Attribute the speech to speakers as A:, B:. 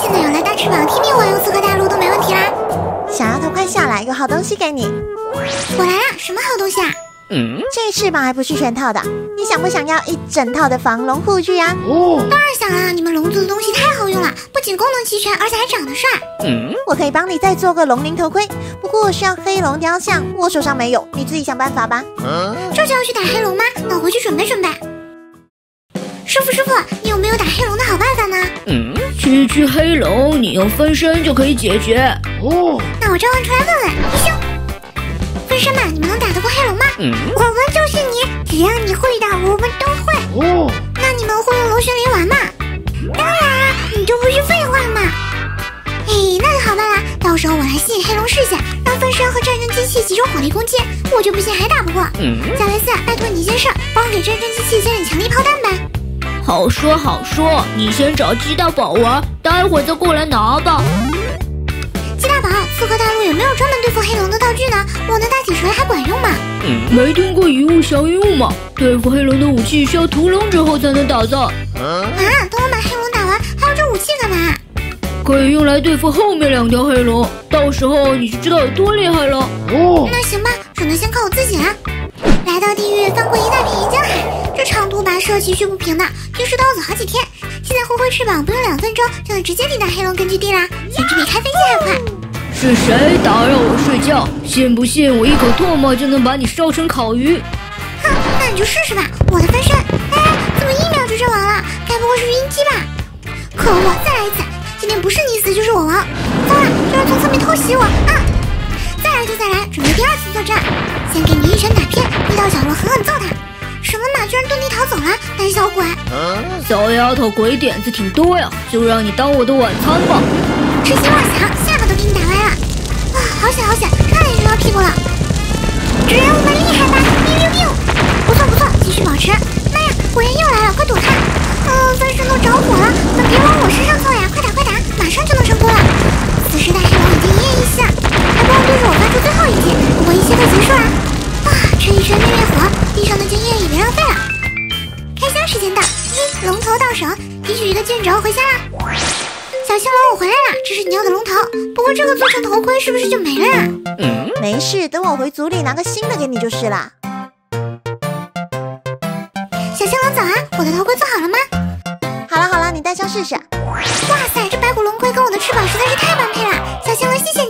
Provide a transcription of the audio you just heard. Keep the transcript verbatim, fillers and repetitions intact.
A: 现在有了大翅膀，听命环游刺客大陆都没问题啦。
B: 小丫头，快下来，有好东西给你。
A: 我来啦，什么好东西啊？
B: 嗯，这翅膀还不是全套的，你想不想要一整套的防龙护具啊？
A: 哦，当然想啦！你们龙族的东西太好用了，不仅功能齐全，而且还长得帅。
B: 嗯，我可以帮你再做个龙鳞头盔，不过需要黑龙雕像，我手上没有，你自己想办法吧。
A: 嗯，这就要去打黑龙吗？那我回去准备准备。师傅师傅，你有没有打黑龙的好办法呢？
C: 嗯，区区黑龙，你用分身就可以解决。
A: 哦，那我召唤出来问问。医生，分身们，你们能打得过黑龙吗？嗯，我们就是你，只要你会打，我们都会。哦，那你们会用螺旋鳞丸吗？当然啦，你这不是废话吗？嘿，那就好办啦，到时候我来吸引黑龙视线，让分身和战争机器集中火力攻击，我就不信还打不过。嗯，贾维斯，拜托你一件事，帮我给战争机器加点强力炮弹呗。
C: 好说好说，你先找鸡大宝玩，待会儿再过来拿吧。
A: 鸡大宝，刺客大陆有没有专门对付黑龙的道具呢？我的大铁锤还管用吗？
C: 嗯，没听过以物降一物吗？对付黑龙的武器需要屠龙之后才能打造。
A: 啊，等我把黑龙打完，还要这武器干嘛？
C: 可以用来对付后面两条黑龙，到时候你就知道有多厉害了。
A: 哦，那行吧，只能先靠我自己了。来到地狱，翻过一大片岩浆海，这长途跋涉崎岖不平的，平时都要走好几天。现在挥挥翅膀，不用两分钟就能直接抵达黑龙根据地啦，简直比开飞机还快。
C: 是谁打扰我睡觉？信不信我一口唾沫就能把你烧成烤鱼？
A: 哼，那你就试试吧。我的分身，哎，怎么一秒就阵亡了？该不会是晕机吧？可恶，再来一次！今天不是你死就是我亡。糟了，有人从侧面偷袭我啊！再来就再来，准备第二次作战。先给你一拳打偏，推到角落狠狠揍他。什么马居然遁地逃走了，胆小鬼！
C: 小丫头鬼点子挺多呀，就让你当我的晚餐吧。
A: 痴心妄想，下巴都给你打歪了。啊，好险好险，差点扔到屁股了。主人，我们厉害吧？biu biu biu，不错不错，继续保持。妈呀，火焰又来了，快躲开！嗯，分身都着火了，可别往我身上凑呀！快打快打，马上就能成功了。此时的黑龙已经奄奄一息了，还不忘对着我发出最后一击，不过一切都结束了。啊，吹一吹灭灭火，地上的经验也别浪费了。开箱时间到，一龙头到手，提取一个卷轴回家啦。小青龙，我回来了，这是你要的龙头，不过这个做成头盔是不是就没了呀？
B: 嗯，没事，等我回族里拿个新的给你就是啦。
A: 小青龙早安，我的头盔做好了吗？
B: 好了好了，你戴上试试。
A: 哇塞，这白骨龙盔跟我的翅膀实在是太般配了，小青龙谢谢你。